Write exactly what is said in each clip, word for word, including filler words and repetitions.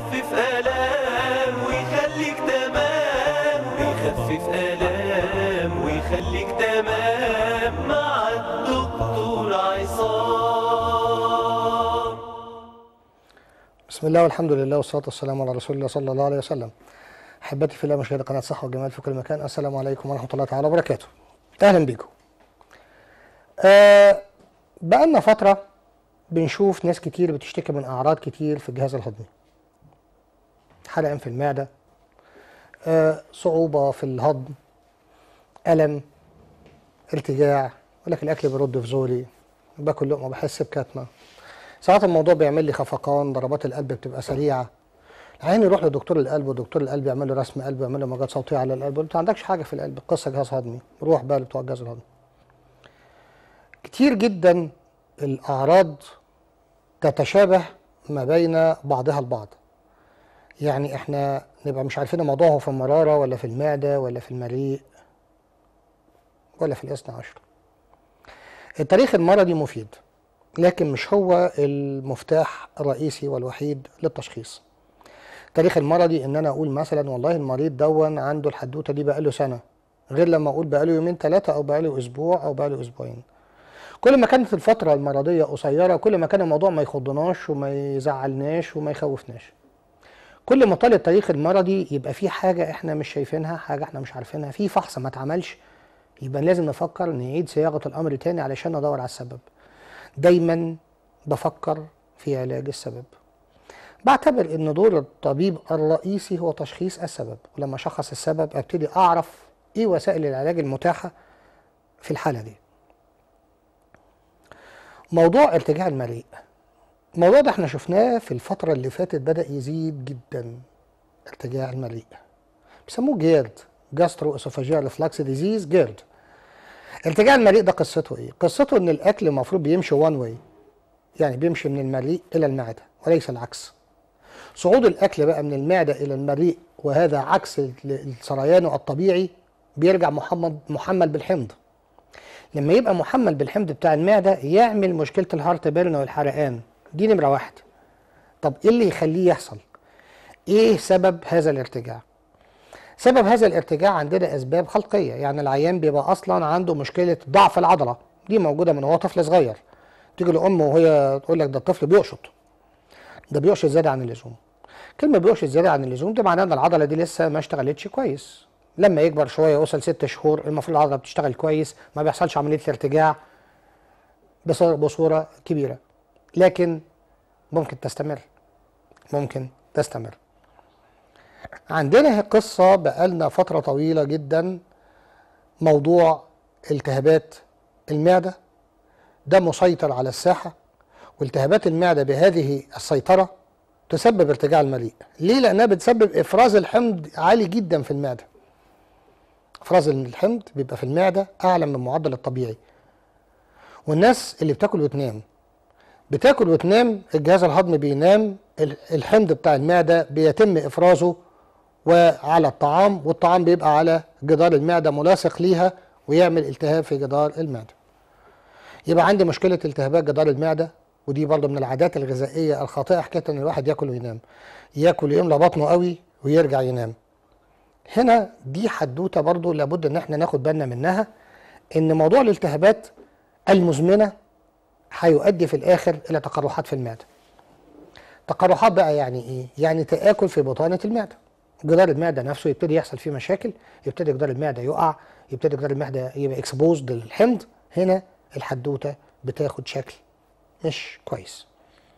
بيخفف آلام ويخليك تمام، بيخفف آلام ويخليك تمام مع الدكتور عصام. بسم الله والحمد لله والصلاة والسلام على رسول الله صلى الله عليه وسلم. أحبتي في الله مشاهدي قناة صحة والجمال في كل مكان، السلام عليكم ورحمة الله تعالى وبركاته. أهلا بيكم. آه بقالنا فترة بنشوف ناس كتير بتشتكي من أعراض كتير في الجهاز الهضمي، حرقان في المعدة، آه صعوبة في الهضم، ألم، ارتجاع، يقول لك الأكل بيرد في زوري، باكل لقمة بحس بكتمة، ساعات الموضوع بيعمل لي خفقان، ضربات القلب بتبقى سريعة. العين يروح لدكتور القلب ودكتور القلب يعمل له رسم قلب ويعمل له موجات صوتية على القلب، انت ما عندكش حاجة في القلب، قصة جهاز هضمي، روح بقى بتوع الجهاز الهضمي. كتير جدا الأعراض تتشابه ما بين بعضها البعض، يعني احنا نبقى مش عارفين الموضوع هو في المرارة ولا في المعدة ولا في المريء ولا في الاثنى عشر. التاريخ المرضي مفيد لكن مش هو المفتاح الرئيسي والوحيد للتشخيص. التاريخ المرضي ان انا اقول مثلا والله المريض دون عنده الحدوته دي بقاله سنه، غير لما اقول بقاله يومين ثلاثه او بقاله اسبوع او بقاله اسبوعين. كل ما كانت الفتره المرضيه قصيره كل ما كان الموضوع ما يخضناش وما يزعلناش وما يخوفناش. كل ما طال التاريخ المرضي يبقى في حاجه احنا مش شايفينها، حاجه احنا مش عارفينها، في فحص ما اتعملش، يبقى لازم نفكر نعيد صياغه الامر تاني علشان ندور على السبب. دايما بفكر في علاج السبب. بعتبر ان دور الطبيب الرئيسي هو تشخيص السبب، ولما اشخص السبب ابتدي اعرف ايه وسائل العلاج المتاحة في الحالة دي. موضوع ارتجاع المريء، الموضوع ده احنا شفناه في الفترة اللي فاتت بدأ يزيد جدا. ارتجاع المريء بيسموه جيرد، جاسترو اسوفاجيال ريفلكس ديزيز، جيرد. ارتجاع المريء ده قصته ايه؟ قصته ان الاكل المفروض بيمشي وان واي، يعني بيمشي من المريء الى المعدة وليس العكس. صعود الأكل بقى من المعدة إلى المريء وهذا عكس السريان الطبيعي، بيرجع محمد محمل بالحمض. لما يبقى محمل بالحمض بتاع المعدة يعمل مشكلة الهارت بيرن والحرقان، دي نمرة واحد. طب إيه اللي يخليه يحصل؟ إيه سبب هذا الارتجاع؟ سبب هذا الارتجاع عندنا أسباب خلقية، يعني العيان بيبقى أصلا عنده مشكلة ضعف العضلة، دي موجودة من هو طفل صغير. تيجي لأمه وهي تقول لك ده الطفل بيقشط، ده بيقشط زيادة عن اللزوم. كلمة بيقشط زيادة عن اللزوم دي معناها ان العضلة دي لسه ما اشتغلتش كويس. لما يكبر شوية يوصل ست شهور المفروض العضلة بتشتغل كويس، ما بيحصلش عملية الارتجاع بصورة كبيرة، لكن ممكن تستمر ممكن تستمر. عندنا قصة بقالنا فترة طويلة جدا، موضوع التهابات المعدة ده مسيطر على الساحة، والتهابات المعدة بهذه السيطرة تسبب ارتجاع المريء. ليه؟ لأنها بتسبب إفراز الحمض عالي جدا في المعدة. إفراز الحمض بيبقى في المعدة أعلى من المعدل الطبيعي. والناس اللي بتاكل وتنام بتاكل وتنام الجهاز الهضمي بينام، الحمض بتاع المعدة بيتم إفرازه وعلى الطعام، والطعام بيبقى على جدار المعدة ملاصق ليها ويعمل التهاب في جدار المعدة. يبقى عندي مشكلة التهابات جدار المعدة، ودي برضه من العادات الغذائية الخاطئة، حكاية ان الواحد ياكل وينام، ياكل يملى بطنه قوي ويرجع ينام. هنا دي حدوتة برضه لابد ان احنا ناخد بالنا منها، ان موضوع الالتهابات المزمنة هيؤدي في الاخر الى تقرحات في المعدة. تقرحات بقى يعني ايه؟ يعني تآكل في بطانة المعدة، جدار المعدة نفسه يبتدي يحصل فيه مشاكل، يبتدي جدار المعدة يقع، يبتدي جدار المعدة يبقى اكسبوزد للحمض. هنا الحدوتة بتاخد شكل مش كويس.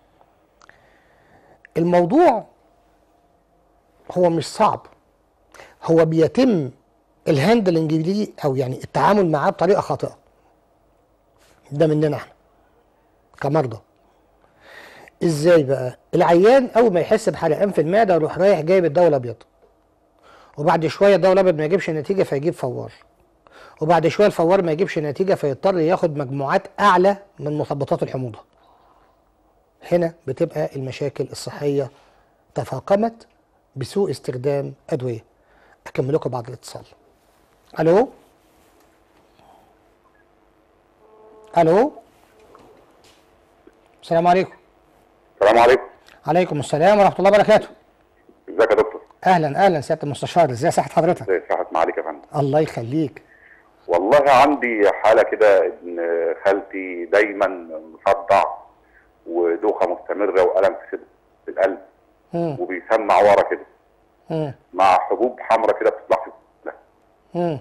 الموضوع هو مش صعب، هو بيتم الهاندلنج ليه او يعني التعامل معاه بطريقه خاطئه. ده مننا احنا كمرضى. ازاي بقى؟ العيان اول ما يحس بحرقان في المعده يروح رايح جايب الدواء الابيض، وبعد شويه الدواء الابيض ما يجيبش نتيجه فيجيب فوار، وبعد شويه الفوار ما يجيبش نتيجه فيضطر ياخد مجموعات اعلى من مثبطات الحموضه. هنا بتبقى المشاكل الصحيه تفاقمت بسوء استخدام ادويه. اكمل لكم بعد الاتصال. الو الو السلام عليكم. السلام عليكم. عليكم السلام ورحمه الله وبركاته. اهلا اهلا سياده المستشار، ازي صحه حضرتك؟ ازي صحة معاليك يا فندم؟ الله يخليك. والله عندي حالة كده، ان خالتي دايما مصدع ودوخة مستمرة وألم في صدر في القلب امم وبيسمع ورا كده امم مع حبوب حمراء كده بتطلع في الصدر. امم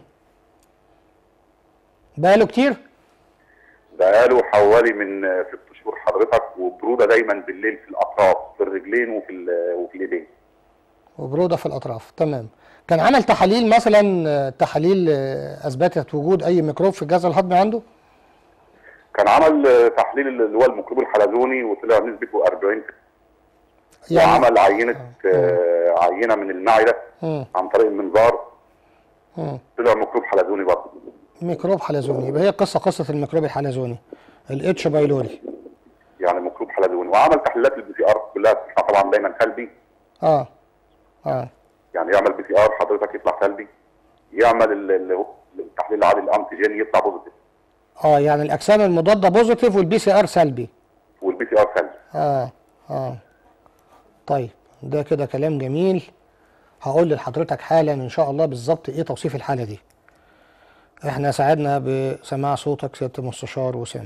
بقاله كتير؟ بقاله حوالي من ست شهور حضرتك، وبرودة دايما بالليل في الأطراف، في الرجلين وفي ال- وفي الإيدين. وبروده في الاطراف، تمام. كان عمل تحاليل مثلا، آه، تحاليل آه، اثبتت وجود اي ميكروب في الجهاز الهضمي عنده؟ كان عمل تحليل اللي هو الميكروب الحلزوني وطلع نسبته أربعين، يعني وعمل عينة آه، عينة من المعدة امم عن طريق المنظار، امم طلع ميكروب حلزوني برضه. ميكروب حلزوني، يبقى هي قصه قصه الميكروب الحلزوني الاتش بايلوري. يعني ميكروب حلزوني، وعمل تحليلات البي سي ار كلها بتطلع طبعا دايما سلبي. اه اه يعني يعمل بي سي ار حضرتك يطلع سلبي، يعمل ال- اللي هو التحليل العادي الانتيجين يطلع بوزيتيف، اه يعني الاجسام المضاده بوزيتيف والبي سي ار سلبي. والبي سي ار سلبي. اه اه طيب، ده كده كلام جميل. هقول لحضرتك حالا ان شاء الله بالظبط ايه توصيف الحاله دي. احنا ساعدنا بسماع صوتك سياده المستشار وسام.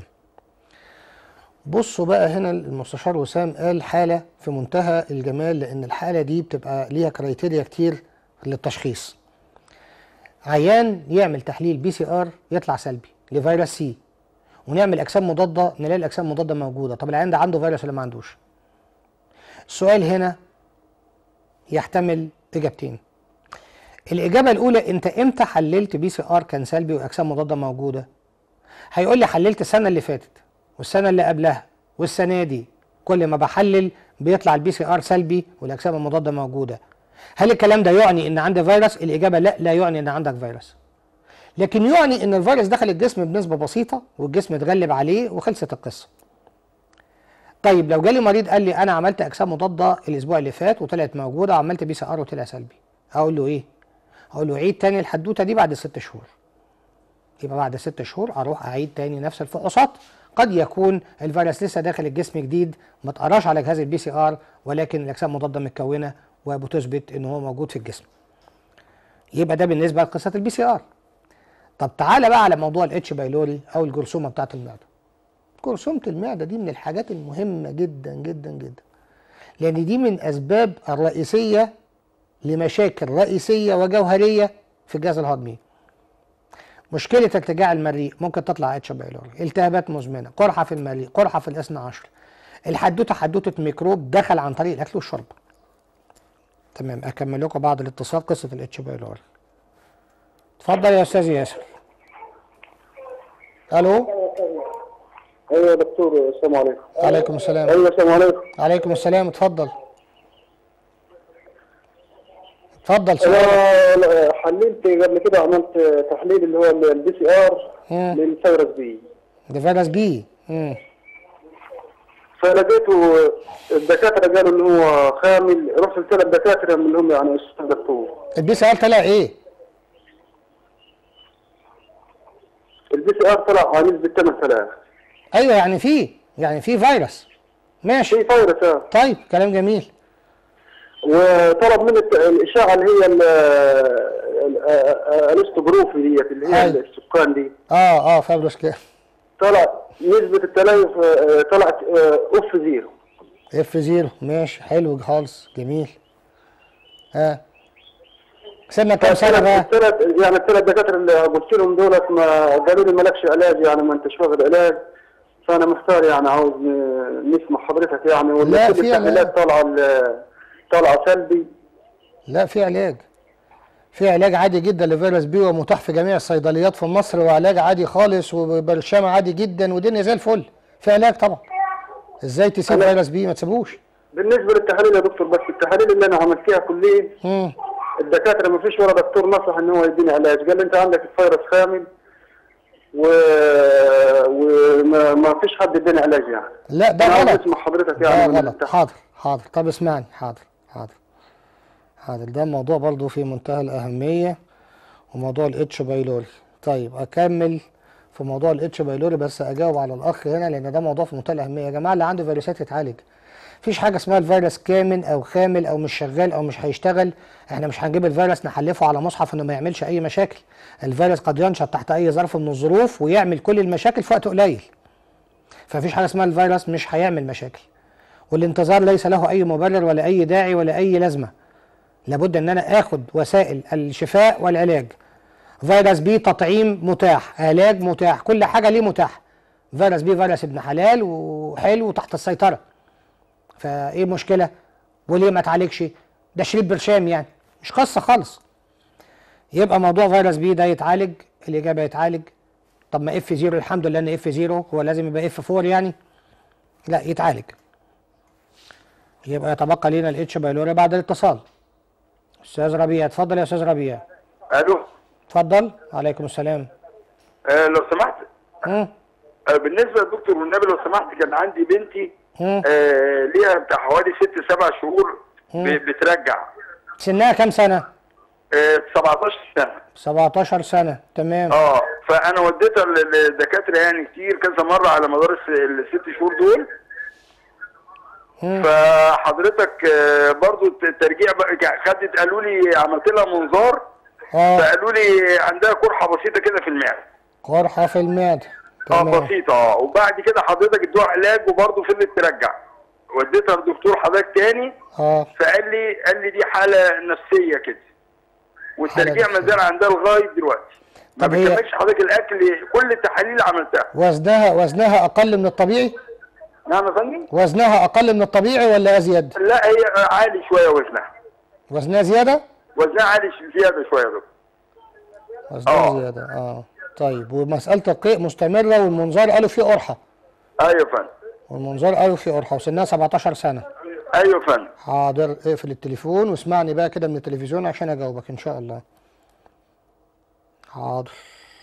بصوا بقى، هنا المستشار وسام قال حاله في منتهى الجمال، لان الحاله دي بتبقى ليها كرايتيريا كتير للتشخيص. عيان يعمل تحليل بي سي ار يطلع سلبي لفيروس سي، ونعمل اجسام مضاده نلاقي الاجسام المضاده موجوده. طب العيان ده عنده فيروس ولا ما عندوش؟ السؤال هنا يحتمل اجابتين. الاجابه الاولى، انت امتى حللت بي سي ار كان سلبي واجسام مضاده موجوده؟ هيقول لي حللت السنه اللي فاتت والسنه اللي قبلها والسنه دي، كل ما بحلل بيطلع البي سي ار سلبي والاجسام المضاده موجوده. هل الكلام ده يعني ان عندي فيروس؟ الاجابه لا، لا يعني ان عندك فيروس، لكن يعني ان الفيروس دخل الجسم بنسبه بسيطه والجسم اتغلب عليه وخلصت القصه. طيب لو جالي مريض قال لي انا عملت اجسام مضاده الاسبوع اللي فات وطلعت موجوده، وعملت بي سي ار وطلع سلبي، هقول له ايه؟ هقول له عيد تاني الحدوته دي بعد ست شهور. يبقى بعد ست شهور اروح اعيد تاني نفس الفحوصات. قد يكون الفيروس لسه داخل الجسم جديد، ما اتقراش على جهاز البي سي ار، ولكن الاجسام المضاده متكونه وبتثبت ان هو موجود في الجسم. يبقى ده بالنسبه لقصه البي سي ار. طب تعالى بقى على موضوع الاتش بايلوري او الجرثومه بتاعه المعده. جرثومه المعده دي من الحاجات المهمه جدا جدا جدا، لان دي من اسباب الرئيسيه لمشاكل رئيسيه وجوهريه في الجهاز الهضمي. مشكله ارتجاع المريء ممكن تطلع اتش بايلوري، التهابات مزمنه، قرحه في المريء، قرحه في الاثنى عشر. الحدوته حدوته ميكروب دخل عن طريق الاكل والشرب. تمام، اكمل لكم بعد الاتصال قصه الاتش بايلوري. اتفضل يا استاذ ياسر. الو. ايوه يا دكتور، السلام عليكم. عليكم السلام. ايوه السلام عليكم. عليكم السلام، اتفضل. اتفضل سؤال. انا حللت قبل كده، عملت تحليل اللي هو البي سي ار للفيروس بي. ده فيروس بي. امم فلقيته الدكاتره قالوا ان هو خامل، رحت لثلاث دكاتره من اللي هم يعني استاذ دكتور. البي سي ار طلع ايه؟ البي سي ار طلع على نسبه ثمانية آلاف. ايوه يعني في يعني في فيروس. ماشي. في فيروس اه. طيب كلام جميل. وطلب مني الت- الاشعه اللي هي ال- ال- الاستبروفي ديت اللي هي أيوة. السكان دي. اه اه فيروس كده. طلع نسبه التليف آه، طلعت آه، اوف زيرو. اف زيرو، ماشي، حلو خالص، جميل. ها كسبنا كام سنه بقى؟ الثلاث يعني الثلاث دكاتره اللي قلت لهم دولت ما قالوا لي مالكش علاج، يعني ما انتش واخد علاج. فانا محتار يعني، عاوز ن- نسمع حضرتك يعني، ولا لا، كل في التحليلات طالعه ال- طالعه سلبي. لا، في علاج. في علاج عادي جدا لفيروس بي ومتاح في جميع الصيدليات في مصر، وعلاج عادي خالص وبرشام عادي جدا ودنيا زي الفل. في علاج طبعا. ازاي تسيب أنا- فيروس بي؟ ما تسيبوش. بالنسبه للتحاليل يا دكتور، بس التحاليل اللي انا عملتها كلها امم الدكاتره ما فيش ولا دكتور نصح ان هو يديني علاج، قال لي انت عندك الفيروس خامل و... وما ما فيش حد اداني علاج يعني. لا، ده أنا عاوز غلط. اسمع حضرتك ده يعني من غلط. التحت. حاضر حاضر. طب اسمعني. حاضر حاضر حاضر. ده موضوع برضو في منتهى الأهمية، وموضوع الاتش بايلوري. طيب أكمل في موضوع الاتش بايلوري، بس أجاوب على الأخ هنا لأن ده موضوع في منتهى الأهمية. يا جماعة اللي عنده فيروسات يتعالج. مفيش حاجه اسمها الفيروس كامن او خامل او مش شغال او مش هيشتغل. احنا مش هنجيب الفيروس نحلفه على مصحف انه ما يعملش اي مشاكل. الفيروس قد ينشط تحت اي ظرف من الظروف ويعمل كل المشاكل في وقت قليل. فمفيش حاجه اسمها الفيروس مش هيعمل مشاكل، والانتظار ليس له اي مبرر ولا اي داعي ولا اي لازمه. لابد ان انا اخد وسائل الشفاء والعلاج. فيروس بي تطعيم متاح، علاج متاح، كل حاجه ليه متاح. فيروس بي فيروس ابن حلال وحلو وتحت السيطره. فايه المشكله؟ وليه ما تعالجش؟ ده شريط برشام يعني، مش قصه خالص. يبقى موضوع فيروس بي ده يتعالج، الاجابه يتعالج. طب ما اف زيرو الحمد لله ان اف زيرو، هو لازم يبقى اف أربعة يعني؟ لا، يتعالج. يبقى يتبقى لنا الاتش بايلوري بعد الاتصال. استاذ ربيع، اتفضل يا استاذ ربيع. الو. اتفضل. وعليكم السلام. آه لو سمحت. امم آه بالنسبه للدكتور والنبي لو سمحت، كان عندي بنتي امم آه ليها بتاع حوالي ست سبع شهور ب- بترجع. سنها كام سنه؟ آه سبعتاشر سنه. سبعتاشر سنه، تمام. اه فانا وديتها للدكاتره يعني كتير كذا مره على مدار الس- الست شهور دول. مم. فحضرتك آه برضو الترجيع بقى- خدت، قالوا لي عملت لها منظار، اه فقالوا لي عندها قرحه بسيطه كده في المعده. قرحه في المعده، اه تمام. بسيطه. اه وبعد كده حضرتك ادوها علاج وبرضه فضلت ترجع. وديتها لدكتور حضرتك تاني، اه فقال لي قال لي دي حاله نفسيه كده، والترجيع حالة ما زال عندها لغايه دلوقتي. ما طب هي- بتكملش حضرتك الاكل، كل التحاليل اللي عملتها. وزنها وزنها اقل من الطبيعي؟ نعم يا فندم؟ وزنها اقل من الطبيعي ولا ازيد؟ لا هي عالي شويه وزنها. وزنها زياده؟ وزنها عالي زياده شويه يا دكتور. وزنها آه. زياده، اه. طيب، ومساله القيء مستمره والمنظار قالوا فيه قرحه. ايوه يا فندم. والمنظار قالوا فيه قرحه وسنها سبعتاشر سنه. ايوه يا فندم. حاضر، اقفل التليفون واسمعني بقى كده من التلفزيون عشان اجاوبك ان شاء الله. حاضر.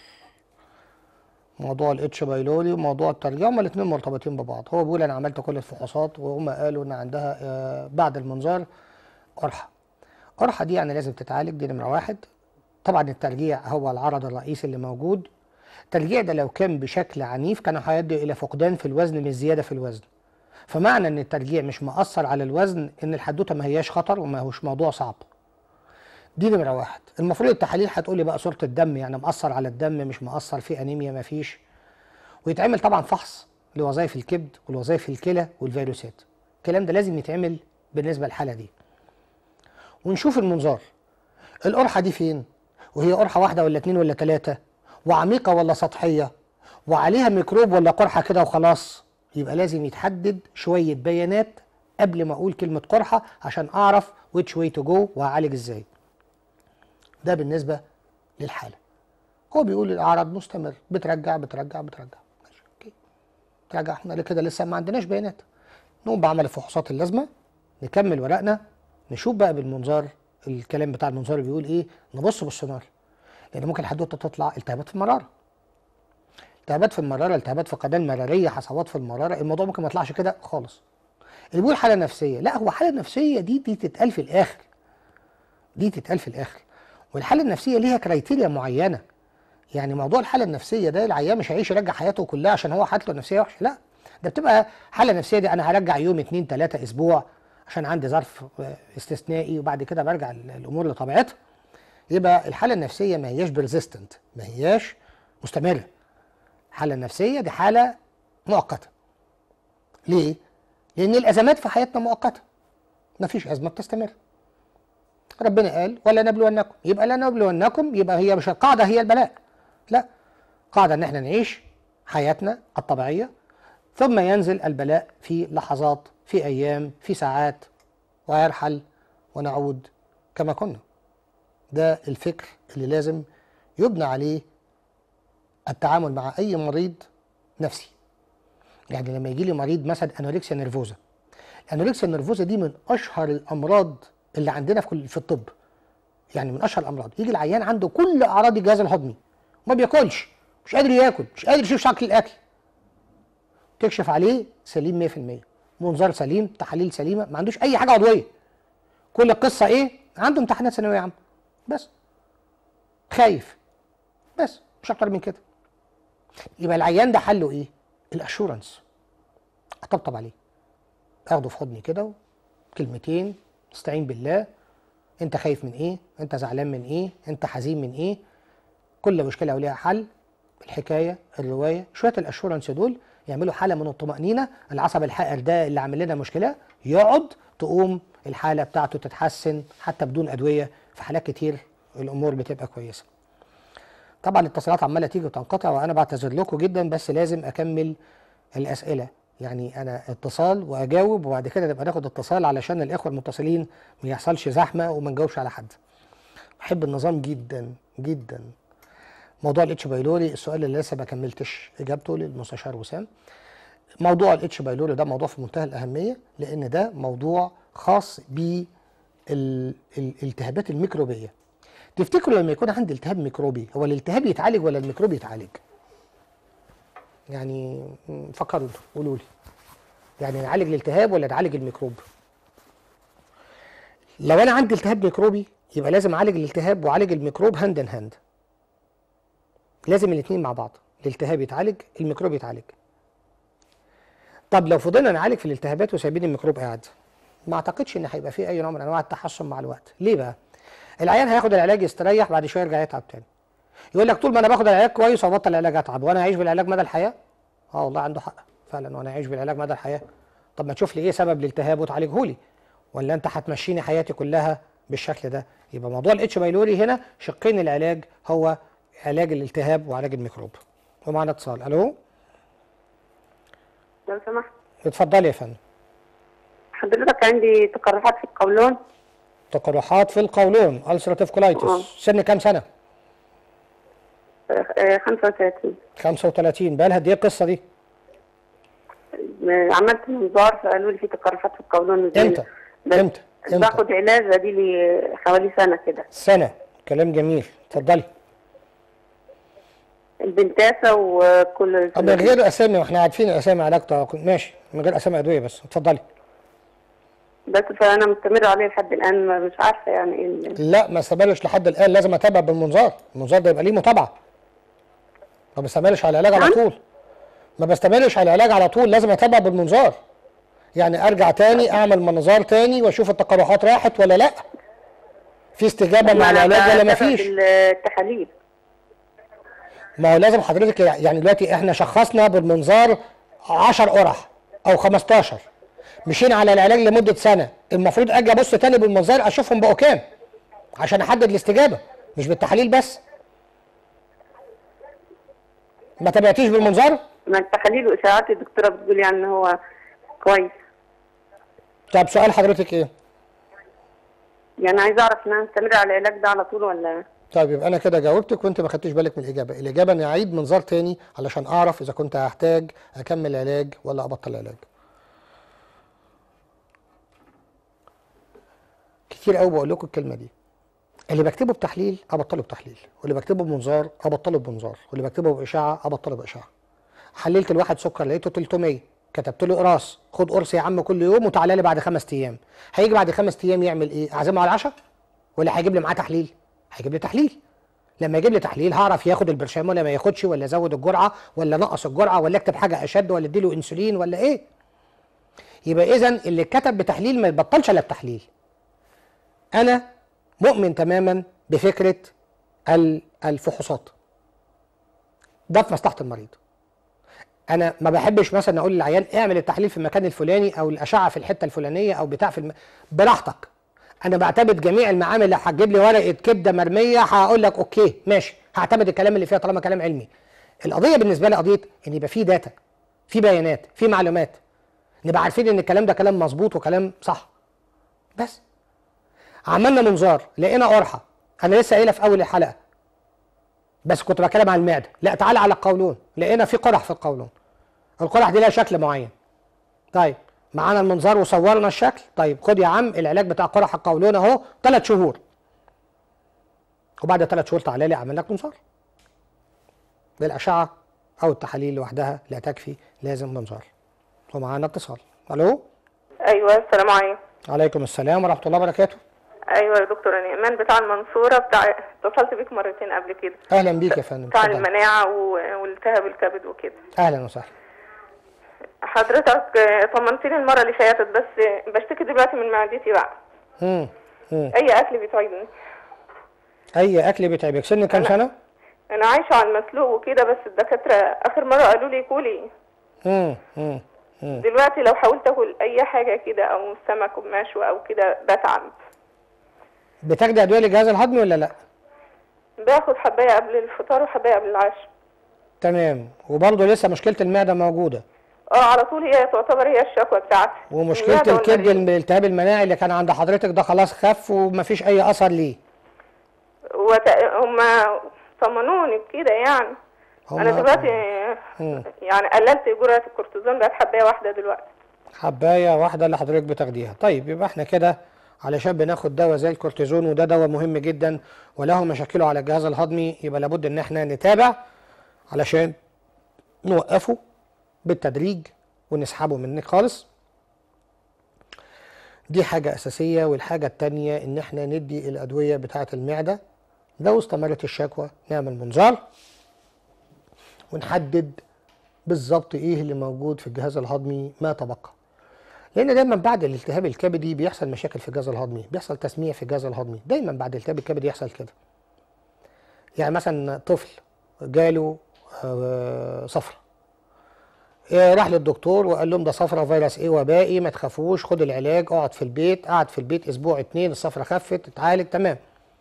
موضوع الاتش بايلوري وموضوع الترجيع هما الاثنين مرتبطين ببعض. هو بيقول انا عملت كل الفحوصات وهم قالوا ان عندها آه بعد المنظار قرحه. قرحه دي يعني لازم تتعالج، دي نمره واحد. طبعا الترجيع هو العرض الرئيسي اللي موجود. الترجيع ده لو كان بشكل عنيف كان هيؤدي الى فقدان في الوزن مش زياده في الوزن. فمعنى ان الترجيع مش مأثر على الوزن ان الحدوته ما هياش خطر وما هوش موضوع صعب. دي نمره واحد. المفروض التحاليل هتقولي بقى صوره الدم، يعني مأثر على الدم مش مأثر في انيميا، ما فيش. ويتعمل طبعا فحص لوظائف الكبد والوظائف الكلى والفيروسات. الكلام ده لازم يتعمل بالنسبه للحاله دي. ونشوف المنظار، القرحه دي فين؟ وهي قرحه واحده ولا اتنين ولا تلاته؟ وعميقه ولا سطحيه؟ وعليها ميكروب ولا قرحه كده وخلاص؟ يبقى لازم يتحدد شويه بيانات قبل ما اقول كلمه قرحه عشان اعرف which way to go وهعالج ازاي. ده بالنسبه للحاله. هو بيقول الاعراض مستمر، بترجع بترجع بترجع. ماشي، اوكي. ترجع، احنا كده لسه ما عندناش بيانات. نقوم بعمل الفحوصات اللازمه، نكمل ورقنا، نشوف بقى بالمنظار الكلام بتاع المنظار بيقول ايه، نبص بالسونار. لان ممكن الحدوته تطلع التهابات في المراره. التهابات في المراره، التهابات في القناه المراريه، حصوات في المراره، الموضوع ممكن ما يطلعش كده خالص. اللي بيقول حاله نفسيه، لا، هو حاله نفسيه دي دي تتقال في الاخر. دي تتقال في الاخر. والحاله النفسيه ليها كرايتيريا معينه. يعني موضوع الحاله النفسيه ده العيان مش هيعيش يرجع حياته كلها عشان هو حالته النفسيه وحشه، لا. ده بتبقى حاله نفسيه دي انا هرجع يوم اتنين تلاته اسبوع عشان عندي ظرف استثنائي وبعد كده برجع الامور لطبيعتها. يبقى الحاله النفسيه ما هياش بريزيستنت، ما هياش مستمره. الحاله النفسيه دي حاله مؤقته. ليه؟ لان الازمات في حياتنا مؤقته. ما فيش ازمه بتستمر. ربنا قال ولا نبلونكم، يبقى لا نبلونكم، يبقى هي مش القاعده هي البلاء. لا، قاعده ان احنا نعيش حياتنا الطبيعيه ثم ينزل البلاء في لحظات، في ايام، في ساعات، ويرحل ونعود كما كنا. ده الفكر اللي لازم يبنى عليه التعامل مع اي مريض نفسي. يعني لما يجي لي مريض مثلا انوركسيا نيرفوزا، الانوركسيا نيرفوزا دي من اشهر الامراض اللي عندنا في كل في الطب. يعني من اشهر الامراض، يجي العيان عنده كل اعراض الجهاز الهضمي، ما بياكلش، مش قادر ياكل، مش قادر يشوف شكل الاكل. تكشف عليه سليم مية في المية، منظار سليم، تحاليل سليمه، ما عندوش اي حاجه عضويه. كل القصه ايه؟ عنده امتحانات ثانويه عامه بس، خايف بس، مش اكتر من كده. يبقى العيان ده حله ايه؟ الاشورنس، اطبطب عليه، اخده في حضني كده كلمتين، استعين بالله. انت خايف من ايه؟ انت زعلان من ايه؟ انت حزين من ايه؟ كل مشكله وليها حل. الحكايه، الروايه، شويه الاشورنس دول يعملوا حاله من الطمانينه. العصب الحائر ده اللي عامل لنا مشكله يقعد، تقوم الحاله بتاعته تتحسن حتى بدون ادويه. في حالات كتير الامور بتبقى كويسه. طبعا الاتصالات عماله تيجي وتنقطع وانا بعتذر لكم جدا، بس لازم اكمل الاسئله. يعني انا اتصال واجاوب وبعد كده نبقى ناخد اتصال علشان الاخوه المتصلين ما يحصلش زحمه وما نجاوبش على حد. بحب النظام جدا جدا. موضوع الاتش بايلوري، السؤال اللي لسه ما كملتش اجابته للمستشار وسام. موضوع الاتش بايلوري ده موضوع في منتهى الاهميه، لان ده موضوع خاص بالالتهابات الميكروبيه. تفتكروا لما يكون عندي التهاب ميكروبي، هو الالتهاب يتعالج ولا الميكروب يتعالج؟ يعني فكروا انتوا، قولوا لي. يعني نعالج الالتهاب ولا نعالج الميكروب؟ لو انا عندي التهاب ميكروبي يبقى لازم اعالج الالتهاب واعالج الميكروب هاند ان هاند. لازم الاثنين مع بعض، الالتهاب يتعالج، الميكروب يتعالج. طب لو فضلنا نعالج في الالتهابات وسايبين الميكروب قاعد، ما اعتقدش ان هيبقى فيه اي نوع من انواع التحسن مع الوقت. ليه بقى؟ العيان هياخد العلاج يستريح، بعد شويه يرجع يتعب تاني. يقول لك طول ما انا باخد العلاج كويس وابطل العلاج اتعب، وانا هعيش بالعلاج مدى الحياه؟ اه والله عنده حق فعلا، وانا هعيش بالعلاج مدى الحياه. طب ما تشوف لي ايه سبب الالتهاب وتعالجه لي، ولا انت هتمشيني حياتي كلها بالشكل ده؟ يبقى موضوع الاتش بايلوري هنا شقين العلاج، هو علاج الالتهاب وعلاج الميكروب. ومعنا اتصال. الو، لو سمحت. اتفضلي يا فندم. حضرتك عندي تقرحات في القولون. تقرحات في القولون، ألسراتيف كولايتس. سن كام سنه؟ خمسة وثلاثين. خمسة وثلاثين. بقى لها قد ايه القصه دي؟ عملت منظار فقالوا لي في تقرحات في القولون. امتى؟ امتى؟ باخد علاج ادي لي حوالي سنه كده. سنه، كلام جميل. اتفضلي. البنتاسه وكل من غير اسامي، واحنا عارفين اسامي علاج ماشي، من غير اسامي ادويه بس. اتفضلي. بس فانا مستمره عليه لحد الان، مش عارفه يعني ايه. لا ما استمرش لحد الان، لازم اتابع بالمنظار. المنظار ده يبقى ليه متابعه. ما بستمرش على العلاج على طول. ما بستمرش على العلاج على طول، لازم اتابع بالمنظار. يعني ارجع تاني اعمل منظار تاني واشوف التقرحات راحت ولا لا، في استجابه مع العلاج ولا ما فيش. التحاليل ما هو لازم حضرتك، يعني دلوقتي احنا شخصنا بالمنظار عشر قرح او خمستاشر، مشينا على العلاج لمده سنه، المفروض اجي ابص تاني بالمنظار اشوفهم بقوا كام عشان احدد الاستجابه، مش بالتحاليل بس. ما تابعتيش بالمنظار؟ ما التحاليل واشاعات الدكتوره بتقول يعني ان هو كويس. طب سؤال حضرتك ايه؟ يعني عايز اعرف ان انا استمر على العلاج ده على طول ولا؟ طيب يبقى انا كده جاوبتك وانت ما خدتيش بالك من الاجابه. الاجابه اني اعيد منظار تاني علشان اعرف اذا كنت هحتاج اكمل علاج ولا ابطل علاج. كتير قوي بقول لكم الكلمه دي. اللي بكتبه بتحليل ابطله بتحليل، واللي بكتبه بمنظار ابطله بمنظار، واللي بكتبه باشعه ابطله باشعه. حللت الواحد سكر لقيته تلتمية، كتبت له قراص، خد قرص يا عم كل يوم وتعالى لي بعد خمس ايام. هيجي بعد خمس ايام يعمل ايه؟ اعزمه على العشاء؟ ولا هيجيب لي معاه تحليل؟ هيجيب لي تحليل. لما يجيب لي تحليل هعرف ياخد البرشام ولا ما ياخدش، ولا ازود الجرعه ولا نقص الجرعه، ولا اكتب حاجه اشد، ولا اديله انسولين ولا ايه. يبقى اذا اللي اتكتب بتحليل ما يبطلش الا بتحليل. انا مؤمن تماما بفكره الفحوصات. ده في مصلحه المريض. انا ما بحبش مثلا اقول للعيان اعمل التحليل في المكان الفلاني او الاشعه في الحته الفلانيه او بتاع في الم... براحتك. انا بعتمد جميع المعامل. اللي هتجيب لي ورقه كبده مرميه هقول لك اوكي ماشي، هعتمد الكلام اللي فيها طالما كلام علمي. القضيه بالنسبه لي قضيه ان يبقى في داتا، في بيانات، في معلومات، نبقى عارفين ان الكلام ده كلام مظبوط وكلام صح. بس عملنا منظار لقينا قرحه، انا لسه قايلها في اول الحلقه بس كنت بتكلم على المعده، لا تعالى على القولون، لقينا في قرح في القولون. القرح دي لها شكل معين. طيب معانا المنظار وصورنا الشكل، طيب خد يا عم العلاج بتاع قرح القولون اهو ثلاث شهور. وبعد ثلاث شهور تعالى لي اعمل لك منظار. بالاشعه او التحاليل لوحدها لا تكفي، لازم منظار. ومعانا اتصال. الو. ايوه السلام عليكم. عليكم السلام ورحمه الله وبركاته. ايوه يا دكتور، انا ايمان بتاع المنصوره، بتاع اتصلت بيك مرتين قبل كده. اهلا بيك يا فندم. بتاع المناعه والتهاب الكبد وكده. اهلا وسهلا. حضرتك آه، طمنتني المره اللي فاتت، بس آه، بشتكي دلوقتي من معدتي بقى. امم امم اي اكل بيتعبني. اي اكل بيتعبك؟ سن كام أنا- سنه؟ انا عايشه على المسلوق وكده، بس الدكاتره اخر مره قالوا لي كلي. امم امم امم دلوقتي لو حاولت اكل اي حاجه كده او سمك مشوي او كده بتعب. بتاخدي ادويه للجهاز الهضمي ولا لا؟ باخد حبايه قبل الفطار وحبايه قبل العشاء. تمام. وبرضه لسه مشكله المعده موجوده؟ اه على طول، هي تعتبر هي الشكوى بتاعتي. ومشكله المعدة الكبد والمريء. الالتهاب المناعي اللي كان عند حضرتك ده خلاص خف ومفيش اي اثر ليه؟ وت... هم طمنوني بكده يعني. هم انا دلوقتي مم. يعني قللت جرعه الكورتيزون، بقت حبايه واحده دلوقتي. حبايه واحده اللي حضرتك بتاخديها. طيب يبقى احنا كده علشان بناخد دواء زي الكورتيزون وده دواء مهم جدا وله مشاكله على الجهاز الهضمي، يبقى لابد ان احنا نتابع علشان نوقفه بالتدريج ونسحبه منك خالص. دي حاجة أساسية. والحاجة التانية إن إحنا ندي الأدوية بتاعة المعدة. لو استمرت الشكوى نعمل منظار ونحدد بالظبط إيه اللي موجود في الجهاز الهضمي ما تبقى. لأن دايما بعد الالتهاب الكبدي بيحصل مشاكل في الجهاز الهضمي، بيحصل تسميع في الجهاز الهضمي، دايما بعد الالتهاب الكبدي يحصل كده. يعني مثلا طفل جاله آه، صفرة، راح للدكتور وقال لهم ده صفرة فيروس ايه وبائي، ما تخافوش، خد العلاج، اقعد في البيت. قعد في البيت اسبوع اتنين، الصفرة خفت، اتعالج تمام.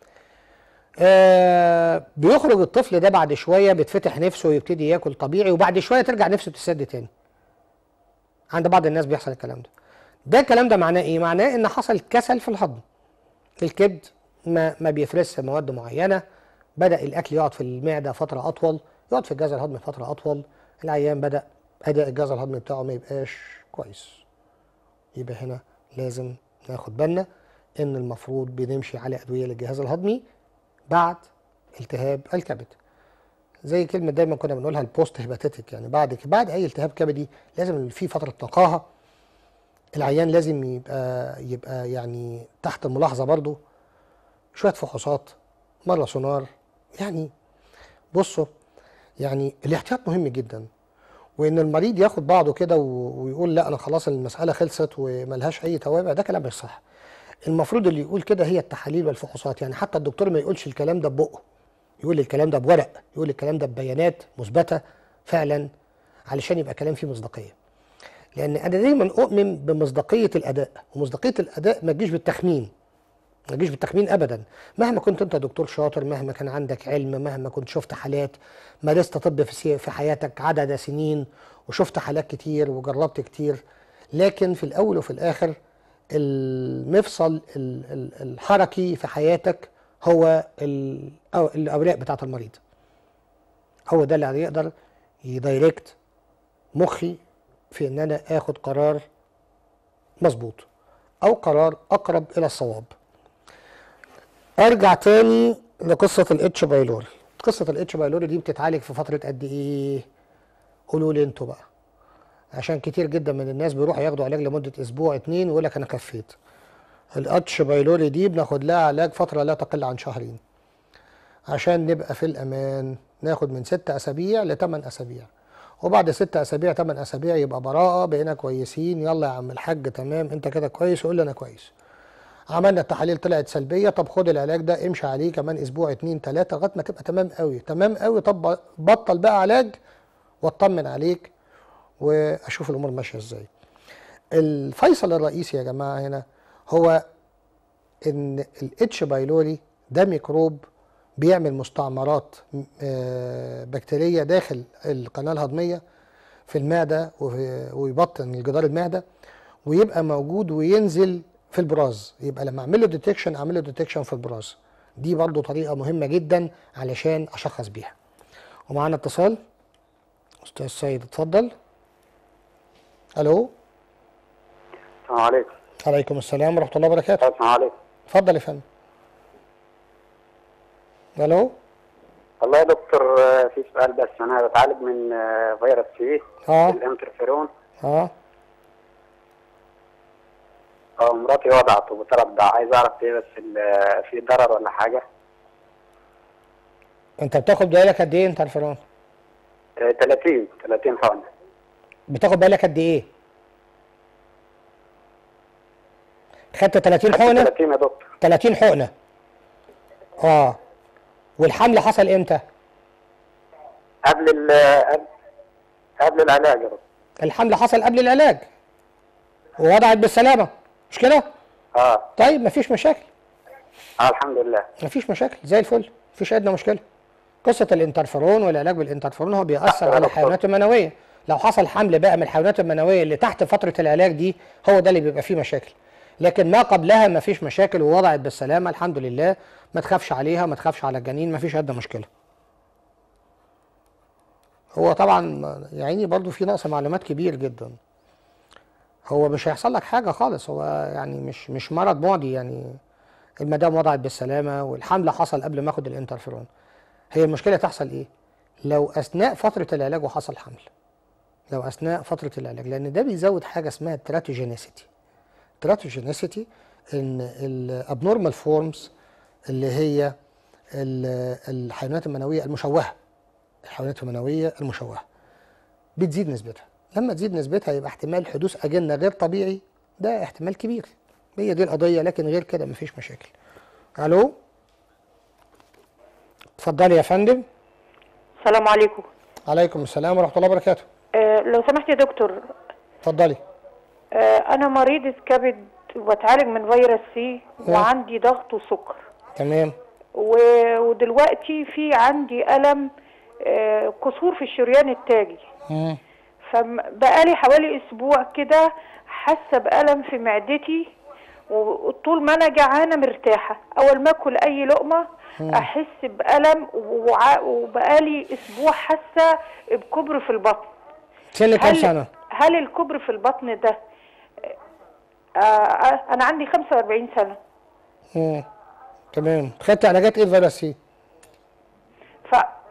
آه بيخرج الطفل ده بعد شويه بيتفتح نفسه ويبتدي ياكل طبيعي، وبعد شويه ترجع نفسه تسد تاني. عند بعض الناس بيحصل الكلام ده. ده الكلام ده معناه ايه؟ معناه ان حصل كسل في الهضم. الكبد ما ما بيفرزش مواد معينه، بدا الاكل يقعد في المعده فتره اطول، يقعد في الجهاز الهضمي فتره اطول، العيان بدا اداء الجهاز الهضمي بتاعه ما يبقاش كويس. يبقى هنا لازم ناخد بالنا ان المفروض بنمشي على ادويه للجهاز الهضمي بعد التهاب الكبد. زي كلمه دايما كنا بنقولها البوست هيباتيتك، يعني بعد بعد اي التهاب كبدي لازم في فتره نقاهه. العيان لازم يبقى يبقى يعني تحت الملاحظه برضو، شويه فحوصات، مره سونار. يعني بصوا، يعني الاحتياط مهم جدا. وان المريض ياخد بعضه كده ويقول لا انا خلاص المساله خلصت وملهاش اي توابع، ده كلام مش صح. المفروض اللي يقول كده هي التحاليل والفحوصات. يعني حتى الدكتور ما يقولش الكلام ده ببقه، يقول الكلام ده بورق، يقول الكلام ده ببيانات مثبته فعلا علشان يبقى كلام فيه مصداقيه. لان انا دايما اؤمن بمصداقيه الاداء، ومصداقيه الاداء ما تجيش بالتخمين، ما تجيش بالتخمين ابدا. مهما كنت انت دكتور شاطر، مهما كان عندك علم، مهما كنت شفت حالات، مارست طب في في حياتك عدد سنين وشفت حالات كتير وجربت كتير، لكن في الاول وفي الاخر المفصل الحركي في حياتك هو الاوراق بتاعه المريض. هو ده اللي هيقدر يدايركت مخي في ان انا اخد قرار مظبوط او قرار اقرب الى الصواب. ارجع تاني لقصه الاتش بايلوري. قصه الاتش بايلوري دي بتتعالج في فتره قد ايه؟ قولوا لي انتوا بقى، عشان كتير جدا من الناس بيروحوا ياخدوا علاج لمده اسبوع اتنين ويقول لك انا خفيت. الاتش بايلوري دي بناخد لها علاج فتره لا تقل عن شهرين عشان نبقى في الامان. ناخد من ست اسابيع لتمن اسابيع، وبعد ست اسابيع تمن اسابيع يبقى براءه، بقينا كويسين، يلا يا عم الحاج تمام انت كده كويس، يقول لي انا كويس. عملنا التحاليل طلعت سلبيه، طب خد العلاج ده امشي عليه كمان اسبوع اتنين تلاته لغايه ما تبقى تمام قوي تمام قوي، طب بطل بقى علاج واطمن عليك واشوف الامور ماشيه ازاي. الفيصل الرئيسي يا جماعه هنا هو ان الاتش بايلوري ده ميكروب بيعمل مستعمرات بكتيريه داخل القناه الهضميه في المعده ويبطن الجدار المعده ويبقى موجود وينزل في البراز. يبقى لما اعمل له ديتكشن اعمل له ديتكشن في البراز. دي برضو طريقه مهمه جدا علشان اشخص بيها. ومعانا اتصال. استاذ سيد اتفضل. الو. السلام عليكم. عليكم السلام ورحمه الله وبركاته. السلام عليكم. اتفضل يا فندم. الو. والله يا دكتور في سؤال، بس انا بتعالج من فيروس سي اه الانترفيرون. اه اه مراتي وضعت وبترضع، عايز اعرف ايه بس في ضرر ولا حاجه؟ انت بتاخد بالك قد ايه انت الفرون؟ ثلاثين ثلاثين حقنه. بتاخد بالك قد ايه؟ خدت تلاتين خدت حقنه؟ تلاتين يا دكتور. تلاتين حقنه. اه والحمل حصل امتى؟ قبل ال قبل, قبل العلاج يا دكتور. الحمل حصل قبل العلاج ووضعت بالسلامه مش كده؟ اه طيب مفيش مشاكل. اه الحمد لله. مفيش مشاكل زي الفل، مفيش ادنى مشكله. قصه الانترفيرون والعلاج بالانترفيرون هو بيأثر على الحيوانات المنويه. لو حصل حمل بقى من الحيوانات المنويه اللي تحت فتره العلاج دي هو ده اللي بيبقى فيه مشاكل. لكن ما قبلها مفيش مشاكل ووضعت بالسلامه الحمد لله، ما تخافش عليها، ما تخافش على الجنين، مفيش ادنى مشكله. هو طبعا يا عيني برضو في نقص معلومات كبير جدا. هو مش هيحصل لك حاجه خالص، هو يعني مش مش مرض معدي يعني. المدام وضعت بالسلامه والحمل حصل قبل ما اخد الانترفيرون. هي المشكله تحصل ايه؟ لو اثناء فتره العلاج وحصل حمل. لو اثناء فتره العلاج، لان ده بيزود حاجه اسمها التراتوجينيسيتي. التراتوجينيسيتي ان الابنورمال فورمز اللي هي الحيوانات المنويه المشوهه. الحيوانات المنويه المشوهه بتزيد نسبتها. لما تزيد نسبتها يبقى احتمال حدوث اجنه غير طبيعي، ده احتمال كبير. هي دي القضيه، لكن غير كده مفيش مشاكل. الو، اتفضلي يا فندم. السلام عليكم. عليكم السلام ورحمه الله وبركاته. أه لو سمحت يا دكتور. اتفضلي. أه انا مريضة كبد وبتعالج من فيروس سي وعندي ضغط وسكر. تمام. ودلوقتي في عندي الم أه قصور في الشريان التاجي. امم فبقالي حوالي اسبوع كده حاسه بالم في معدتي، وطول ما انا جعانه مرتاحه، اول ما اكل اي لقمه احس بالم، وبقالي اسبوع حاسه بكبر في البطن. سن كام سنه؟ هل الكبر في البطن ده آه انا عندي خمسة وأربعين سنه. امم تمام. خدت علاجات ايه فيروس سي؟ ف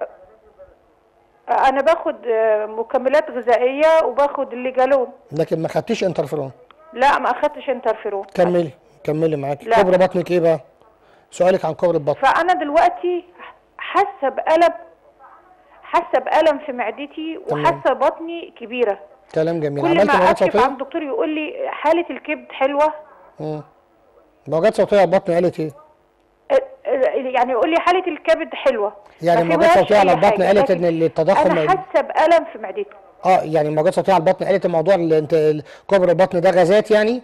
انا باخد مكملات غذائيه وباخد الليجالون. لكن ما خدتيش انترفيرون؟ لا ما اخدتش انترفيرون. كملي كملي معاكي. كبر بطنك ايه بقى؟ سؤالك عن كبر البطن. فانا دلوقتي حاسه بالم، حاسه بالم في معدتي وحاسه بطني كبيره. كلام جميل. كل عملت ما موجات اكشف صوتيه؟ عند الدكتور يقول لي حاله الكبد حلوه. امم موجات صوتيه على البطن قالت ايه؟ يعني يقول لي حاله الكبد حلوه. يعني موجات صوتيه على البطن قالت ان التضخم انا حاسه بالم في معدتي. اه يعني موجات صوتيه على البطن قالت الموضوع اللي انت كبر البطن ده غازات يعني؟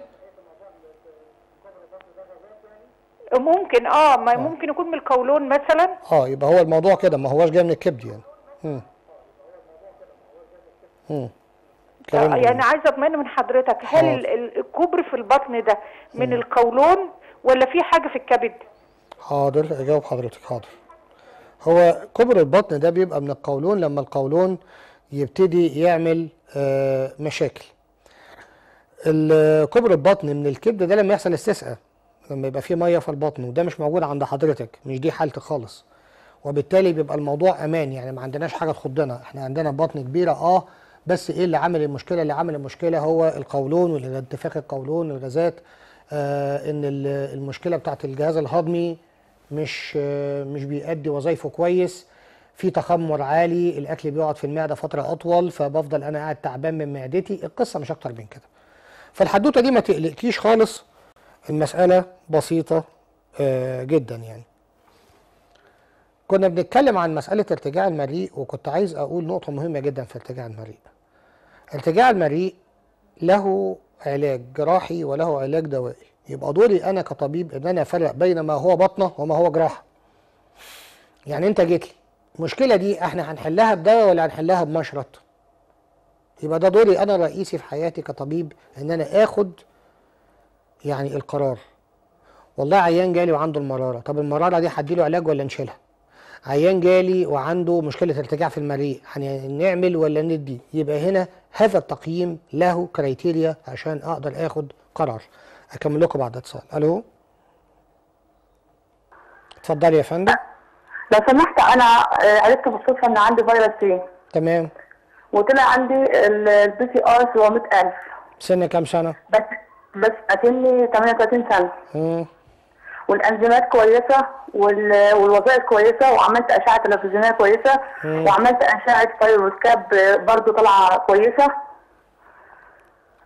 ممكن اه ما ممكن يكون من القولون مثلا. اه يبقى هو الموضوع كده، ما هواش جاي من الكبد يعني. امم امم آه يعني عايزه اطمئن من حضرتك، هل الكبر في البطن ده من مم. القولون ولا في حاجه في الكبد؟ حاضر اجاوب حضرتك. حاضر. هو كبر البطن ده بيبقى من القولون لما القولون يبتدي يعمل آه مشاكل. كبر البطن من الكبد ده لما يحصل استسقاء، لما يبقى فيه ميه في البطن، وده مش موجود عند حضرتك، مش دي حالتك خالص، وبالتالي بيبقى الموضوع امان، يعني ما عندناش حاجه تخضنا. احنا عندنا بطن كبيره اه، بس ايه اللي عامل المشكله؟ اللي عامل المشكله هو القولون والانتفاخ القولون، الغازات، آه ان المشكله بتاعت الجهاز الهضمي مش آه مش بيأدي وظائفه كويس، في تخمر عالي، الاكل بيقعد في المعده فتره اطول، فبفضل انا قاعد تعبان من معدتي. القصه مش اكتر من كده. فالحدوته دي ما تقلقكيش خالص، المساله بسيطه آه جدا يعني. كنا بنتكلم عن مسألة ارتجاع المريء، وكنت عايز أقول نقطة مهمة جدا في ارتجاع المريء. ارتجاع المريء له علاج جراحي وله علاج دوائي. يبقى دوري أنا كطبيب إن أنا أفرق بين ما هو بطنة وما هو جراحة. يعني أنت جيت لي المشكلة دي إحنا هنحلها بدواء ولا هنحلها بمشرط؟ يبقى ده دوري أنا الرئيسي في حياتي كطبيب، إن أنا آخد يعني القرار. والله عيان جالي وعنده المرارة، طب المرارة دي هديله علاج ولا نشيلها؟ عيان جالي وعنده مشكله ارتجاع في المريء، هنعمل ولا ندي؟ يبقى هنا هذا التقييم له كرايتيريا عشان اقدر اخد قرار. اكمل لكم بعد اتصال. الو، اتفضلي يا فندم. لو سمحت، انا عرفت بالصدفه ان عندي فيروس سي. تمام. وطلع عندي البي سي ار سبعمية ألف. سن كام سنه؟ بس بس اتني تمانية وتلاتين سنه. امم والانزيمات كويسه والوظائف كويسه، وعملت اشعه تلفزيونيه كويسه، مم. وعملت اشعه فايروسكاب برضو طالعه كويسه.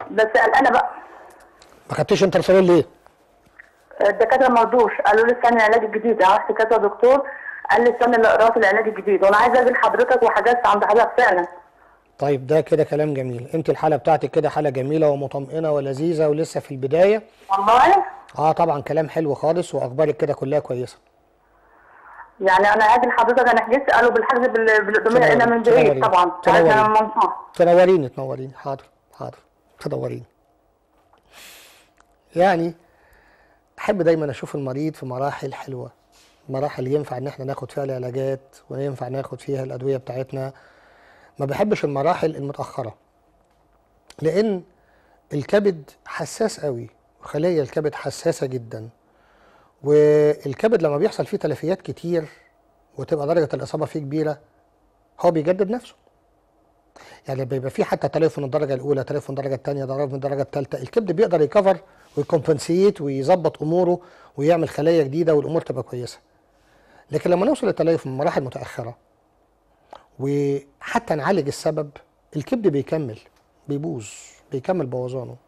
بس قلقانه بقى. ما خدتيش انترسولين ليه؟ الدكاتره ما رضوش، قالوا لي استني العلاج الجديد، رحت كذا دكتور قال لي استني قراءه العلاج الجديد، وانا عايزه اجي لحضرتك وحجزت عند حضرتك فعلا. طيب ده كده كلام جميل، انت الحاله بتاعتك كده حاله جميله ومطمئنه ولذيذه ولسه في البدايه. والله؟ اه طبعا كلام حلو خالص، واخبارك كده كلها كويسه. يعني انا اجي لحضرتك، انا حجزت قالوا بالحجز بالقدوميه لان من بعيد طبعا. تنوريني تنوريني تنوريني حاضر حاضر تنوريني. يعني احب دايما اشوف المريض في مراحل حلوه، مراحل ينفع ان احنا ناخد فيها العلاجات وينفع ناخد فيها الادويه بتاعتنا. ما بحبش المراحل المتاخره، لان الكبد حساس قوي، وخلايا الكبد حساسه جدا، والكبد لما بيحصل فيه تلفيات كتير وتبقى درجه الاصابه فيه كبيره هو بيجدد نفسه. يعني بيبقى فيه حتى تلف من الدرجه الاولى، تلف من الدرجه الثانيه، تلف من الدرجه الثالثه، الكبد بيقدر يكفر ويكمبنسيت ويظبط اموره ويعمل خلايا جديده والامور تبقى كويسه. لكن لما نوصل للتليف من مراحل متاخره وحتى نعالج السبب، الكبد بيكمل بيبوظ، بيكمل بوظانه.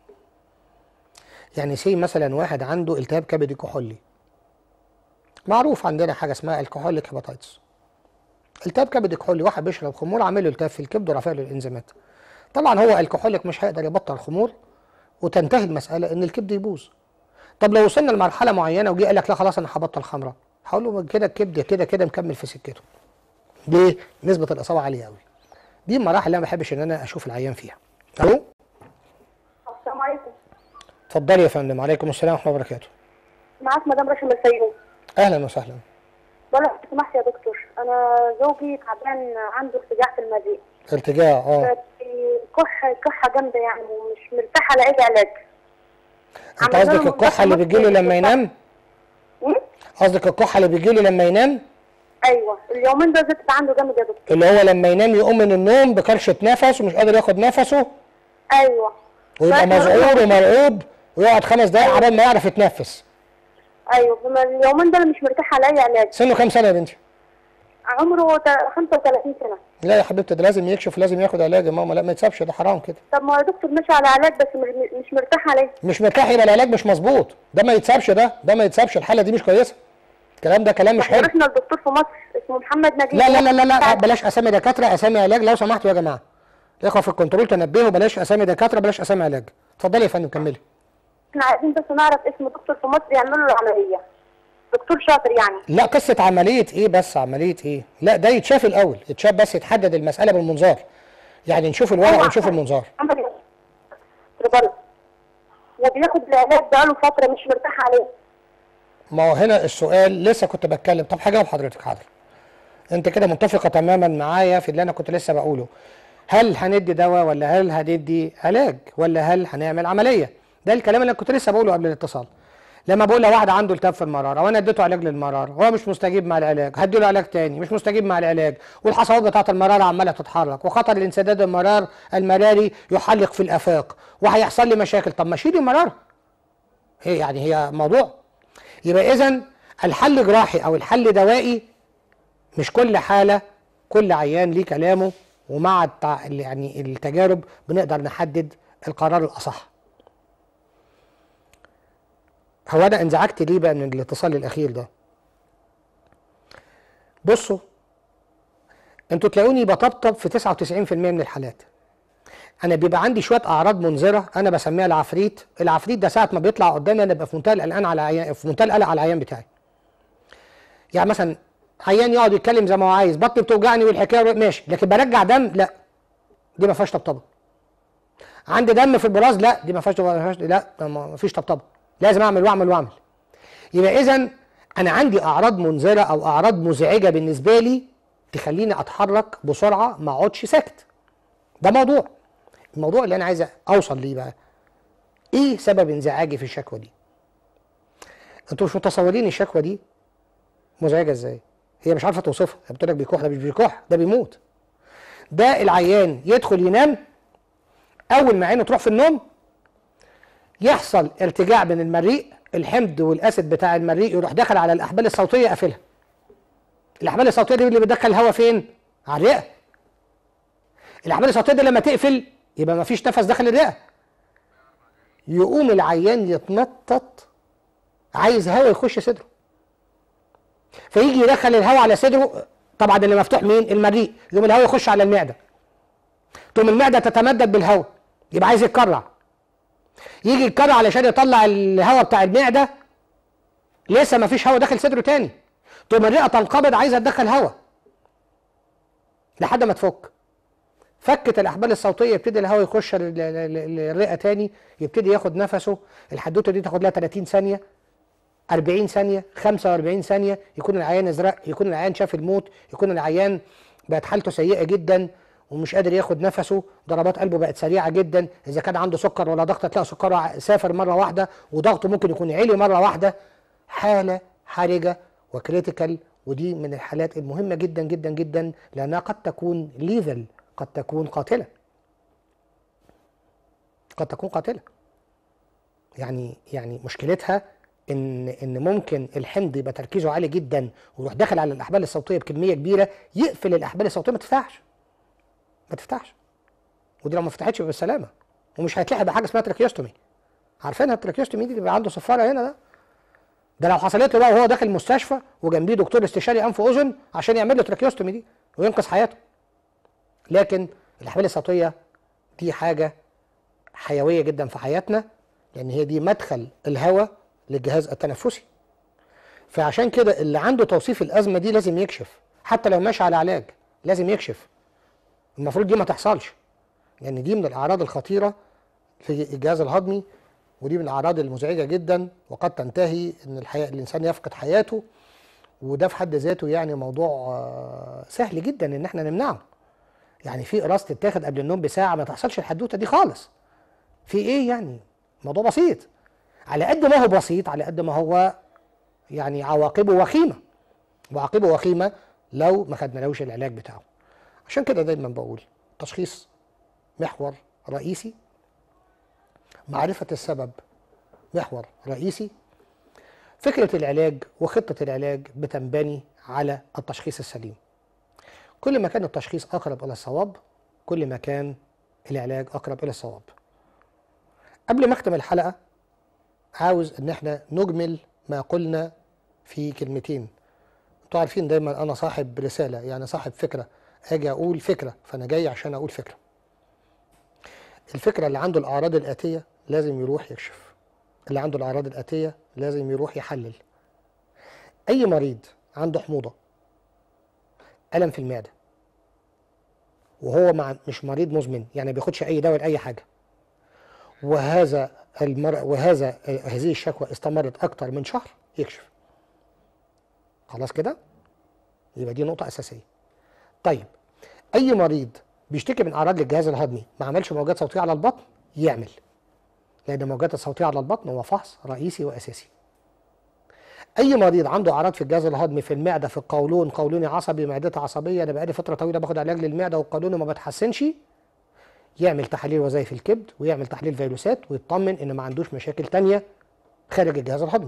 يعني سي مثلا واحد عنده التهاب كبدي كحولي، معروف عندنا حاجه اسمها الكحوليك هيباتايتس. التهاب كبدي كحولي، واحد بيشرب خمور عامل له التهاب في الكبد ورافع له الانزيمات. طبعا هو الكحوليك مش هيقدر يبطل خمور وتنتهي المساله ان الكبد يبوظ. طب لو وصلنا لمرحله معينه وجي قال لك لا خلاص انا هبطل خمره، هقول له كده الكبد كده كده مكمل في سكته. ليه؟ نسبه الاصابه عاليه قوي. دي المراحل اللي انا ما بحبش ان انا اشوف العيان فيها. الو؟ السلام عليكم. اتفضلي يا فندم. وعليكم السلام ورحمه الله وبركاته. معاك مدام رشا من الفيوم. اهلا وسهلا. بقول لك لو سمحت يا دكتور، انا زوجي تعبان عنده ارتجاع في المريء. ارتجاع اه. كح كحه جامده يعني ومش مرتاحه لاي علاج. انت قصدك الكحه اللي بتجيله لما ينام؟ قصدك الكحه اللي بتجيله لما ينام؟ ايوه اليومين دول زدت عنده جامد يا دكتور. اللي هو لما ينام يقوم من النوم بكرشه نفس ومش قادر ياخد نفسه؟ ايوه. ويبقى مذعور ومرعوب ويقعد خمس دقايق أيوة. عبال ما يعرف يتنفس. ايوه اليومين دول مش مرتاحه لاي علاج. سنه كام سنه يا بنتي؟ عمره خمسة وثلاثين سنه. لا يا حبيبتي ده لازم يكشف، لازم ياخد علاج يا ماما، لا ما يتسابش، ده حرام كده. طب ما يا دكتور ماشي على علاج بس مش مرتاح عليه. مش مرتاح يبقى العلاج مش مظبوط، ده ما يتسابش، ده ده ما يتسابش، الحاله دي مش كويسه. الكلام ده كلام مش حلو. رحنا للدكتور في مصر اسمه محمد نجيب. لا لا لا لا لا بلاش اسامي دكاتره، اسامي علاج لو سمحتوا يا جماعه. الاخوه في الكنترول تنبهوا، بلاش اسامي دكاتره، بلاش اسامي علاج. اتفضلي يا فندم كملي. احنا عايزين بس نعرف اسم دكتور في مصر يعمل له العمليه. دكتور شاطر يعني. لا قصه عمليه ايه بس، عمليه ايه؟ لا ده يتشاف الاول، يتشاف بس يتحدد المساله بالمنظار. يعني نشوف الورق ونشوف المنظار. وبياخد العلاج بقاله فتره مش مرتاح عليه. ما هو هنا السؤال لسه كنت بتكلم. طب هجاوب حضرتك حاضر. انت كده متفقه تماما معايا في اللي انا كنت لسه بقوله. هل هندي دواء ولا هل هندي علاج ولا هل هنعمل عمليه؟ ده الكلام اللي انا كنت لسه بقوله قبل الاتصال. لما بقول لواحد عنده التهاب في المراره وانا اديته علاج للمراره هو مش مستجيب مع العلاج، هدي له علاج تاني مش مستجيب مع العلاج، والحصوات بتاعه المراره عماله تتحرك وخطر الانسداد المرار المراري يحلق في الافاق وهيحصل لي مشاكل. طب ما اشيل المراره. هي يعني هي موضوع. يبقى اذا الحل جراحي او الحل دوائي، مش كل حاله كل عيان ليه كلامه، ومع التع... يعني التجارب بنقدر نحدد القرار الاصح. هو انا انزعجت ليه بقى من الاتصال الاخير ده؟ بصوا انتوا تلاقوني بطبطب في تسعة وتسعين بالمية من الحالات. انا بيبقى عندي شويه اعراض منذره انا بسميها العفريت. العفريت ده ساعه ما بيطلع قدامي انا ببقى في منتهى القلقان على عيان، في منتهى القلق على العيان بتاعي. يعني مثلا عيان يقعد يتكلم زي ما هو عايز، بطني بتوجعني والحكايه ماشي، لكن برجع دم لا، دي ما فيهاش طبطبه. عندي دم في البراز لا، دي ما فيهاش، لا ما فيش طبطبه، لازم اعمل واعمل واعمل. يبقى اذا انا عندي اعراض منذره او اعراض مزعجه بالنسبه لي تخليني اتحرك بسرعه ما اقعدش ساكت. ده موضوع. الموضوع اللي انا عايز اوصل ليه بقى، ايه سبب انزعاجي في الشكوى دي؟ انتوا مش متصورين الشكوى دي مزعجه ازاي. هي مش عارفه توصفها، هي بتقول لك بيكح، ده مش بيكح، ده بيموت. ده العيان يدخل ينام، اول ما عينه تروح في النوم يحصل ارتجاع بين المريء، الحمض والاسيد بتاع المريء يروح داخل على الاحبال الصوتيه قافلها. الاحبال الصوتيه دي اللي بتدخل الهواء فين؟ على الرئه. الاحبال الصوتيه دي لما تقفل يبقى ما فيش نفس داخل الرئه، يقوم العيان يتنطط عايز هواء يخش صدره، فيجي يدخل الهواء على صدره، طبعا اللي مفتوح مين؟ المريء، يقوم الهواء يخش على المعده، تقوم المعده تتمدد بالهواء، يبقى عايز يتكرع، يجي يتكرع علشان يطلع الهواء بتاع المعده، لسه ما فيش هواء داخل صدره تاني، تقوم الرئه تنقبض عايزه تدخل هواء لحد ما تفك، فكت الاحبال الصوتيه يبتدي الهواء يخش للرئه تاني، يبتدي ياخد نفسه. الحدوته دي تاخد لها ثلاثين ثانيه، أربعين ثانيه، خمسة وأربعين ثانيه، يكون العيان ازرق، يكون العيان شاف الموت، يكون العيان بقت حالته سيئه جدا ومش قادر ياخد نفسه، ضربات قلبه بقت سريعه جدا، اذا كان عنده سكر ولا ضغط تلاقي سكره سافر مره واحده وضغطه ممكن يكون عالي مره واحده، حاله حرجه وكريتيكال. ودي من الحالات المهمه جدا جدا جدا لانها قد تكون ليذل، قد تكون قاتله، قد تكون قاتله. يعني يعني مشكلتها ان ان ممكن الحمض يبقى تركيزه عالي جدا ويروح داخل على الاحبال الصوتيه بكميه كبيره، يقفل الاحبال الصوتيه ما تفتحش ما تفتحش ودي لو ما فتحتش يبقى بالسلامه، ومش هيتلحق بحاجه اسمها تراكيوستومي. عارفينها التراكيوستومي دي اللي بيبقى عنده صفاره هنا، ده ده لو حصلت له بقى وهو داخل المستشفى وجنبيه دكتور استشاري انف واذن عشان يعمل له تراكيوستومي دي وينقذ حياته. لكن الاحبال الصوتيه دي حاجه حيويه جدا في حياتنا، لان هي دي مدخل الهواء للجهاز التنفسي. فعشان كده اللي عنده توصيف الازمه دي لازم يكشف، حتى لو ماشي على علاج لازم يكشف. المفروض دي ما تحصلش، لان يعني دي من الاعراض الخطيره في الجهاز الهضمي، ودي من الاعراض المزعجه جدا، وقد تنتهي ان الحياة الانسان يفقد حياته، وده في حد ذاته يعني موضوع سهل جدا ان احنا نمنعه. يعني في قراص تتاخد قبل النوم بساعه ما تحصلش الحدوته دي خالص. في ايه يعني؟ موضوع بسيط. على قد ما هو بسيط على قد ما هو يعني عواقبه وخيمه. وعواقبه وخيمه لو ما خدنالوش العلاج بتاعه. عشان كده دايما بقول تشخيص محور رئيسي، معرفة السبب محور رئيسي، فكرة العلاج وخطة العلاج بتنبني على التشخيص السليم. كل ما كان التشخيص أقرب إلى الصواب كل ما كان العلاج أقرب إلى الصواب. قبل ما أختم الحلقة عاوز إن احنا نجمل ما قلنا في كلمتين. انتوا عارفين دايما أنا صاحب رسالة، يعني صاحب فكرة، أجي أقول فكرة فأنا جاي عشان أقول فكرة. الفكرة اللي عنده الأعراض الآتية لازم يروح يكشف، اللي عنده الأعراض الآتية لازم يروح يحلل. أي مريض عنده حموضة، ألم في المعدة، وهو مع مش مريض مزمن، يعني ما بياخدش أي دواء لأي حاجة، وهذا المر... وهذا هذه الشكوى استمرت أكتر من شهر، يكشف. خلاص كده؟ يبقى دي نقطة أساسية. طيب أي مريض بيشتكي من أعراض للجهاز الهضمي ما عملش موجات صوتية على البطن، يعمل، لأن الموجات الصوتية على البطن هو فحص رئيسي وأساسي. أي مريض عنده أعراض في الجهاز الهضمي، في المعدة، في القولون، قولوني عصبي، معدتي عصبية، أنا بقالي فترة طويلة باخد علاج للمعدة والقولون وما بتحسنش، يعمل تحاليل وظائف الكبد ويعمل تحليل فيروسات ويطمن إن ما عندوش مشاكل تانية خارج الجهاز الهضمي.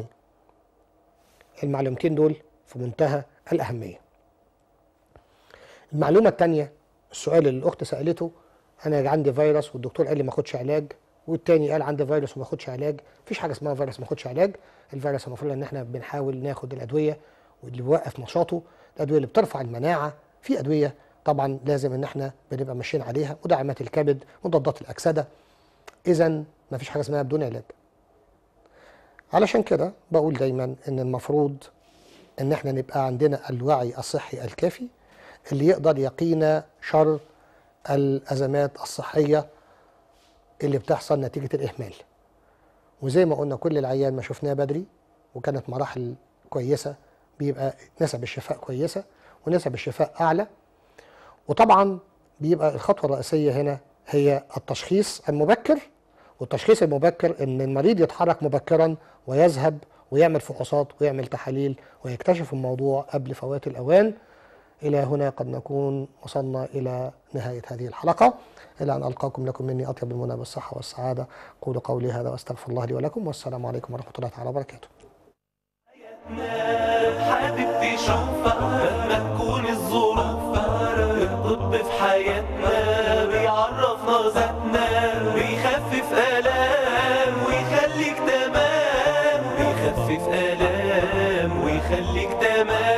المعلومتين دول في منتهى الأهمية. المعلومة الثانية، السؤال اللي الأخت سألته، أنا عندي فيروس والدكتور قال لي ما أخدش علاج، والتاني قال عندي فيروس وما أخدش علاج. مفيش حاجة اسمها فيروس ما أخدش علاج. الفيروس المفروض إن إحنا بنحاول ناخد الأدوية واللي بيوقف نشاطه، الأدوية اللي بترفع المناعة، في أدوية طبعا لازم إن إحنا بنبقى ماشيين عليها، مدعمات الكبد، مضادات الأكسدة. إذا مفيش حاجة اسمها بدون علاج. علشان كده بقول دايما إن المفروض إن إحنا نبقى عندنا الوعي الصحي الكافي اللي يقدر يقينا شر الأزمات الصحية اللي بتحصل نتيجة الإهمال. وزي ما قلنا كل العيان ما شفناه بدري وكانت مراحل كويسة بيبقى نسب الشفاء كويسة ونسب الشفاء أعلى. وطبعا بيبقى الخطوة الرئيسية هنا هي التشخيص المبكر، والتشخيص المبكر إن المريض يتحرك مبكرا ويذهب ويعمل فحوصات ويعمل تحاليل ويكتشف الموضوع قبل فوات الأوان. إلى هنا قد نكون وصلنا إلى نهاية هذه الحلقة. إلى أن ألقاكم لكم مني أطيب المنى بالصحة والسعادة. قولوا قولي هذا وأستغفر الله لي ولكم، والسلام عليكم ورحمة الله تعالى وبركاته. حابب تشوفها مهما تكون الظروف، الطب في حياتنا بيعرفنا ذاتنا، بيخفف آلام خليك تمام.